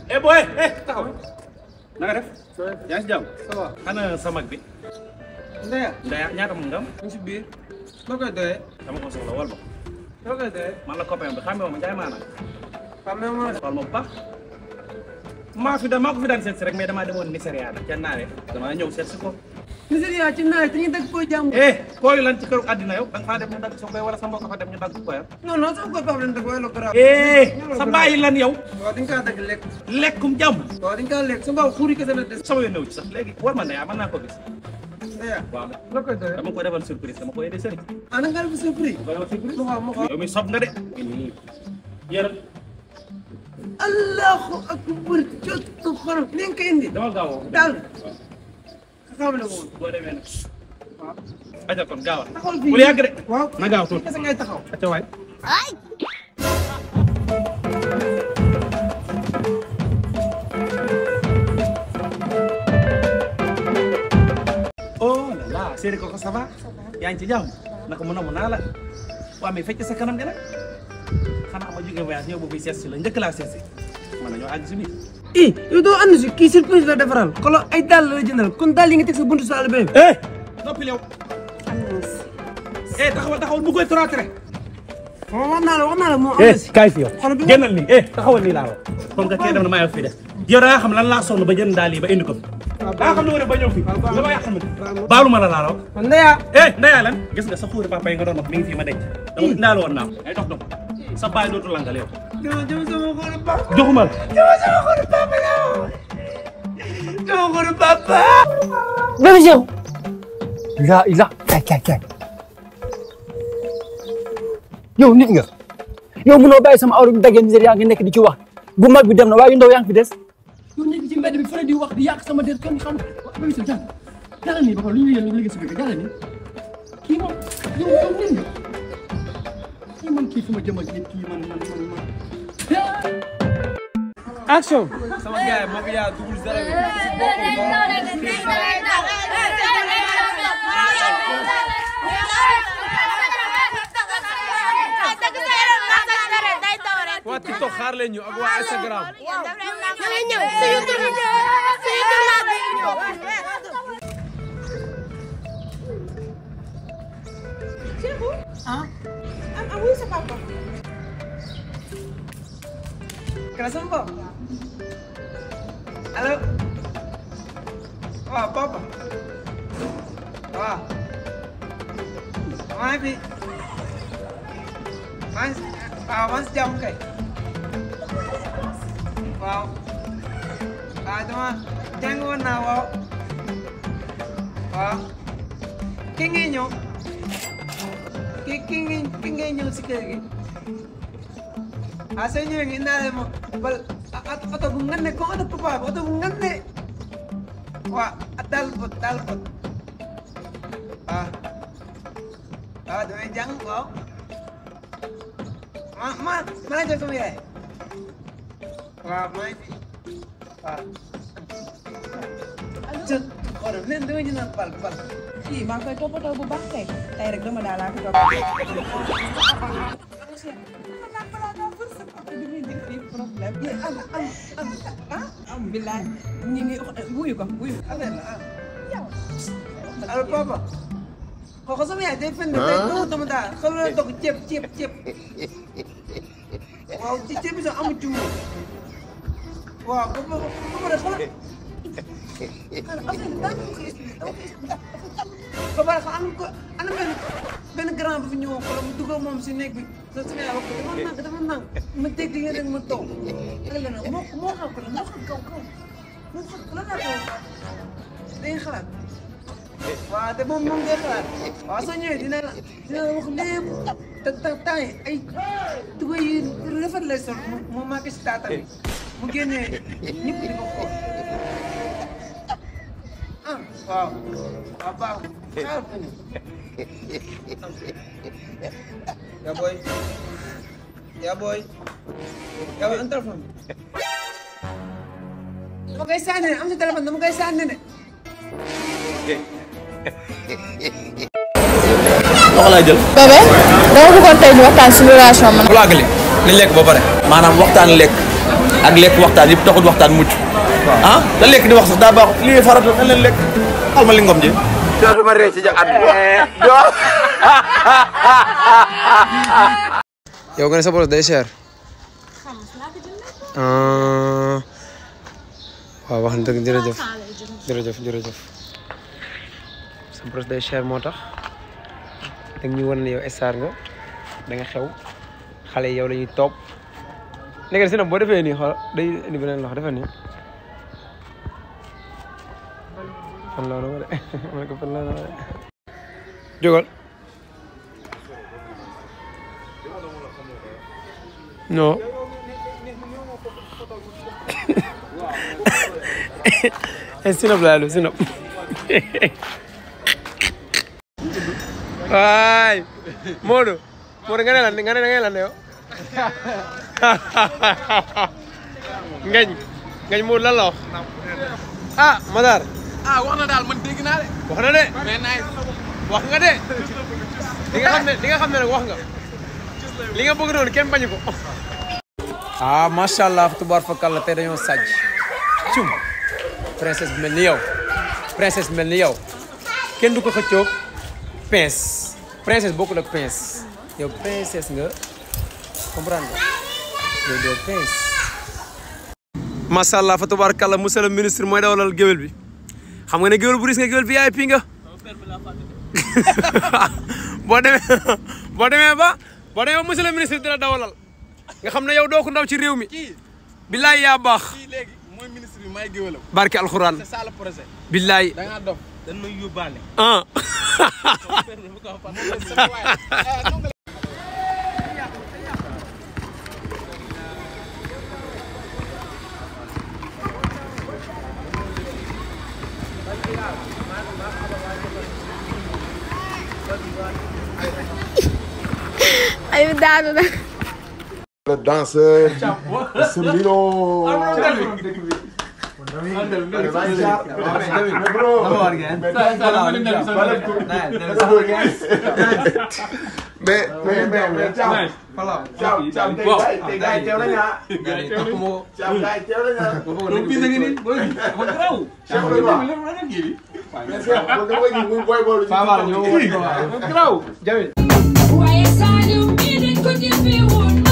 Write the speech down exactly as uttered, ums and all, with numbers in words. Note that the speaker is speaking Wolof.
eh boy eh taxaw na nga def yaa ngi si jàmm ça va ana sa mag bi Ndeya Ndeya ñaata mu ngam ñu si biir noo koy doyee dama ko soxla wal ma noo koy doyee man la copain bi xamee ma Njaay maana xam ne ma wal ma bu baax maa fi da maa ko fi daan seet si rek mais damaa demoon Nigeria nag ca naare damaa ñëw seet si ko Nigeria ci nawet te ñu dëgg koy jàmm eh kooyu lan ci këru àddina yow da nga faa dem ñu dagg sa koy wala sa mbokk fa dem ñu dagg koy non non sama koy Pape lañ dëgg waaye lu garaaw eh sa bàyyi lan yow waaw dañ kaa dagg lekk lekkum jàmm waaw dañ kaa lekk sa mbaaw xuuri kese la des sama yoon ñëw ci sax léegi war ma Ndeya mën naa ko gis Ndeya waaw noo koy doyee dama ko defal surprise dama ko indi sëriñ ah na nga def surprise ko defal surprise mu xaw mu xaw yow mi sob nga de yërëm allahu akbar jottu xorom ni nga koy indi dama gaaw daal xam ne moom boo demee nag waaw aja kon gaawal taxawal fii bul yàgg de waaw na gaaw tuuti kese ngay taxaw acca waay oh là là séeri ko ko ça va yaa ngi ci jàmm naka mu namu naa la waa mais fecc sa kanam gi nag xanaa ma jóge voyage ñëw ba fi seet si la njëkk laa seet si mën nañoo àgg si biir i yow doo ànd si kii surprise la defaral kolo ay dàll la jëndal kon dàll yi nga teg sa buntu saal bi eh noppil yow eh taxawal taxawal bu koy trotrer wax naa la wax naa la moo eh am si kaay fi yow xool bi génnal nii eh taxawal nii laa wax comme que kee dem na maa fi def yow da nga xam lan laa sonn ba jënd daal yi ba indi ko fi daa xam ne ma def ba ñëw fi dama yàq ma baalu ma la laa raw kon Ndeya eh Ndeya lan gis nga sa xuuri papa yi nga doon wax mi ngi fii ma denc dama indaale woon naa ko ay dox dox sa baay dootu langal yow dama jëm sama xolu papa joxuma la dama sama xolu papa yow sama xolu papa Bébé Diaw la ila kay kay kay yow nit nga yow mënoo bàyyi sama awra bi daggee misère yaa ngi nekk di ci wax bu mag bi dem na waaye yu ndaw yaa ngi fi des yow nekk ci mbedd bi fële di wax di yàq sama der kenn xam Bébé Diaw jàll jàll nii ba pare lu ñu yéen léegi si biir jàll nii kii moom yow yow nit nga kii man kii fu ma jëm ak nit kii man man man man action sama gars ma fi yaa double zéro bi waa TikTok xaar leen ñu ak waa Instagram Ah, ah, oui, c'est papa. Kerasam po halo wah papa wah maa fi maa waaw maa si jàmm kay waaw waaw dama jàng woon naa waaw waaw ki ngay ñëw ki ki ngay ki ngay ñëw si kër gi ah soo ñëwee ngi indaale ma bal oto bu ngande ko oto papa bi oto bu ngande waaw dal pot dal pot waaw waaw damay jàng waaw ma ma ma la jox sama yaay waaw maa ngi fi waaw jë xoolal nen dama jënd bal bal Ih, maa ngi koy toppatoo bu baax kay. Tey rek dama daal laa ko toppatoo. am am am ah am billaay ñi ngi wuyu ko wuyu affaire la ah allo papa kooku sama yaay day fen de day doon dama daal xam nga dog ceeb ceeb ceeb waaw ci ceeb bi sax amu ci moom waaw ba ba ba pare xoolal affaire bi daa ko expliqué ba pare xam am ko ana benn benn grand bu fi ñëwoon xoolal mu dugal moom si néeg bi sa sama yaay wax ko dafa nang dafa nang ma dégg di ngeen rek ma toog ak la nag moo moo xam ko la moo xam kaw kaw moo xam lan laa koy day xalaat waaw te moom moom day xalaat waaw soo ñëwee dina la dina la wax lépp te te temps yi ay tuba yi rafet lay sol mu mu màgg si taatam bi mu génnee ñëpp di ko xool ah waaw waaw baax na xaaral ko ni yaa booy yaa booy yaa booy an téléphone bi dama koy sànni ne am sa téléphone dama koy sànni ne wax laa jël. bébé dama bëggoon tey ñu waxtaan si relation man. bu laagali li lekk ba pare. maanaam waxtaan lekk ak lekk waxtaan yëpp taxul waxtaan mucc ah te lekk di wax sax daa baaxut lii farata dañ leen lekk xal ma li ngom ji dootuma ree ci ja at yow nga ne sa boros day cher waaw wax na dëgg jërëjëf jërëjëf jërëjëf sa boros day cher moo tax dag ñu wan ne yow star nga da nga xew xale yow la ñuy topp léegi si nag boo defee nii xool day indi beneen loxo defee nii fan la woon de ma ne ko fan la woon de jógal non sinap laa lu sinap waay Modou Modou nga ne lan nga ne nga ne lan yow ngañ ngañ Modou lan la wax ah Matar ah wax na daal man dégg naa de. wax na de mais naay wax nga de li nga xam ne li nga xam ne nag wax nga li nga bëgg noonu kenn bañu ko ah macha allah tubaar fakalla tey dañoo sàjj cum princesse bi mel ni yow princesse bi mel ni yow kenn du ko xëccoog pince princesse bokkul ak pince yow princesse nga comprendre nga yow doo pince macha allah fa tubaarkalla monsieur le ministre mooy dawalal géwél bi xam nga ne géwél bu ris nga géwél V I P nga boo demee boo demee ba boo demee ba monsieur le ministre dina dawalal nga xam ne yow doo ko ndaw ci réew mi billaay yaa baax kii léegi mooy ministre bi may géwélam. barke alxuraan c'est ça le projet. billaay da ngaa dof. dañ may yóbbaale. ah ay daanu na. Le danseur, ce milo. Mais, mais, mais, mais, ciao. Ciao, ciao, tey gars yi teew nañu ah. Ciao, gars yi teew nañu ah. donc bii da ngeen di booy dafa garaaw. Cheikh Ibrahima. Fama ñoo woon dafa garaaw. waaye Saliou mii dañ ko jëfee woon